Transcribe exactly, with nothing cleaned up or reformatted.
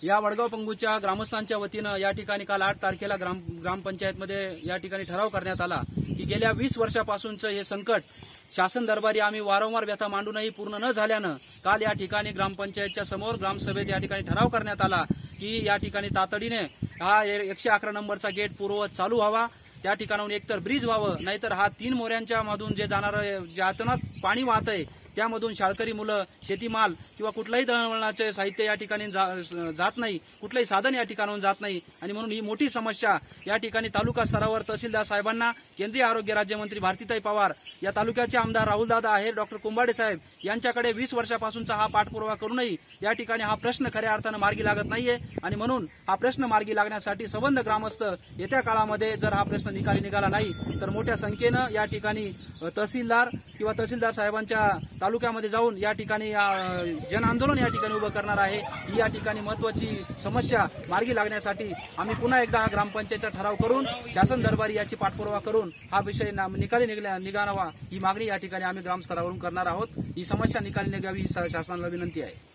या वडगाव पंगूच्या ग्रामस्थांच्या वतीनं या ठिकाणी काल आठ तारखेला ग्राम ग्रामपंचायतमध्ये या ठिकाणी ठराव करण्यात आला की गेल्या वीस वर्षापासूनचं हे संकट शासन दरबारी आम्ही वारंवार व्यथा मांडूनही पूर्ण न झाल्यानं काल या ठिकाणी ग्रामपंचायतच्या समोर ग्रामसभेत या ठिकाणी ठराव करण्यात आला की या ठिकाणी तातडीने हा एकशे अकरा नंबरचा गेट पूर्ववत चालू व्हावा, त्या ठिकाणाहून एकतर ब्रिज व्हावं, नाहीतर हा तीन मोऱ्यांच्या मधून जे जाणारं जे अतोनात पाणी वाहत आहे त्यामधून शाळकरी मुलं शेतीमाल किंवा कुठलाही दळणवळणाचे साहित्य या ठिकाणी जात नाही, कुठलंही साधन या ठिकाणाहून जात नाही आणि म्हणून ही मोठी समस्या या ठिकाणी तालुका स्तरावर तहसीलदार साहेबांना, केंद्रीय आरोग्य राज्यमंत्री भारतीताई पवार, या तालुक्याचे आमदार राहुलदादा आहेर, डॉक्टर कुंभाडे साहेब यांच्याकडे वीस वर्षापासूनचा हा पाठपुरावा करूनही या ठिकाणी हा प्रश्न खऱ्या अर्थानं मार्गी लागत नाहीये आणि म्हणून हा प्रश्न मार्गी लागण्यासाठी संबंध ग्रामस्थ येत्या काळामध्ये जर हा प्रश्न निकाली निघाला नाही तर मोठ्या संख्येनं या ठिकाणी तहसीलदार किंवा तहसीलदार साहेबांच्या तालुक्यामध्ये जाऊन या ठिकाणी जन आंदोलन या ठिकाणी उभं करणार आहे। ही या ठिकाणी महत्वाची समस्या मार्गी लागण्यासाठी आम्ही पुन्हा एकदा हा ग्रामपंचायतचा ठराव करून शासन दरबारी याची पाठपुरावा करून हा विषय निकाली निघावा ही मागणी या ठिकाणी आम्ही ग्रामस्तरावरून करणार आहोत। ही समस्या निकाली निघावी ही शासनाला विनंती आहे।